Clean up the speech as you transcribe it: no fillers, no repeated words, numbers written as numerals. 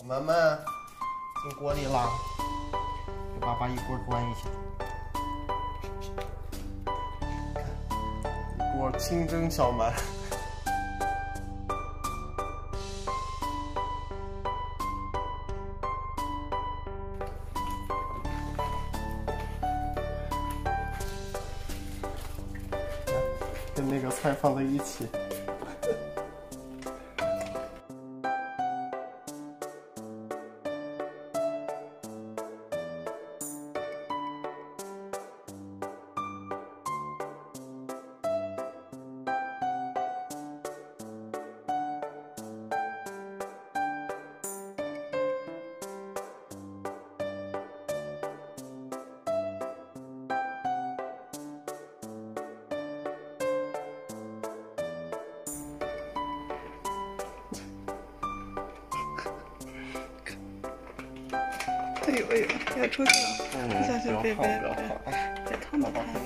慢慢进锅里了，给爸爸一锅端一下。一锅清蒸小鳗。跟那个菜放在一起。 哎呦哎呦，要出去了！小心别烫到它。